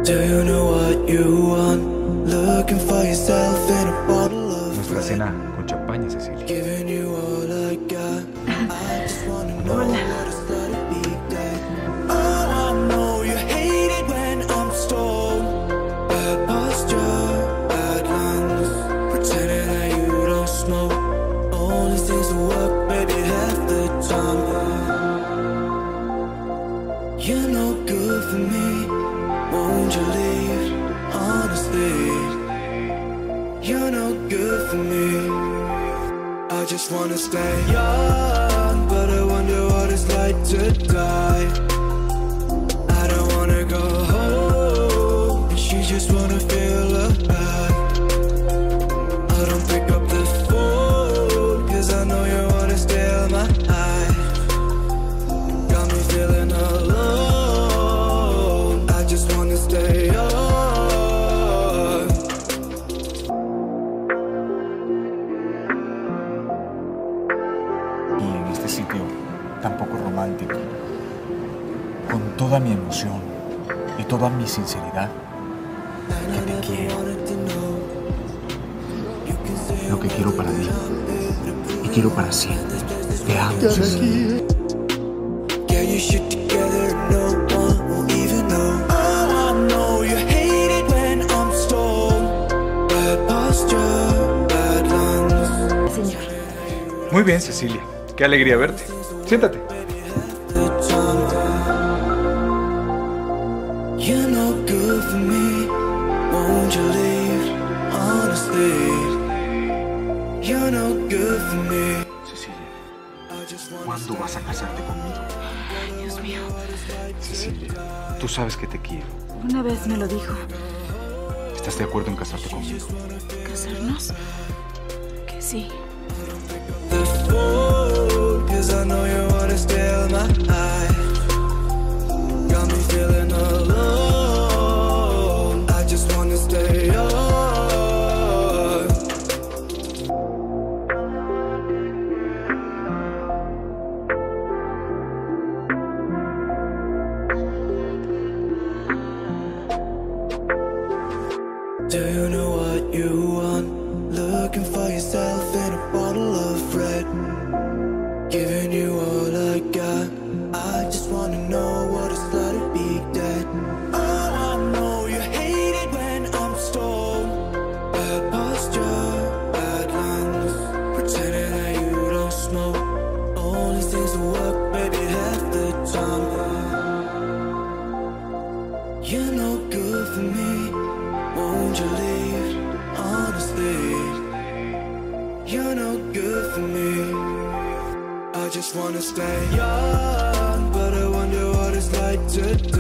Do you know what you want? Looking for yourself in a bottle of Nuestra cena con champaña, Cecilia. giving you all I got. I just wanna know what it's like to be dead. Oh, I know you hate it when I'm stoned. Bad posture, bad lungs, pretending that you don't smoke. Only seems to work, maybe half the time. You're no good for me. Won't you leave? Honestly, you're no good for me. I just wanna stay young, but I wonder what it's like to die. I don't wanna go home, and she just wanna feel alive. I don't pick up the phone, cause I know you wanna steal my eyes. Got me feeling alone, I just wanna stay young. Y en este sitio tan poco romántico, con toda mi emoción y toda mi sinceridad, que te quiero. Lo que quiero para mí y quiero para siempre. Te amo, Cecilia. Get your shit together, no one will even know. Oh, I know you hate it when I'm stoned. Bad posture, bad lungs. Señor. Muy bien, Cecilia. Qué alegría verte. Siéntate. The tongue. You're no good for me. Won't you leave? Honestly, you're no good for me. Cecilia, I just wanna ¿cuándo vas a casarte conmigo? Dios mío. Cecilia, tú sabes que te quiero. Una vez me lo dijo. ¿Estás de acuerdo en casarte conmigo? ¿Casarnos? Que sí. the phone, cause I know you wanna steal my eyes. Got me feeling alone, I just wanna stay young. Do you know what you want? Looking for yourself in a bottle of red. Giving you all I got. I just wanna know what it's like to be dead. Oh, I know you hate it when I'm stoned. Bad posture, bad lungs, pretending that you don't smoke. Only seems to work, maybe half the time. You're no good for me. Won't you leave? Honestly, you're no good for me. I just wanna stay young, but I wonder what it's like to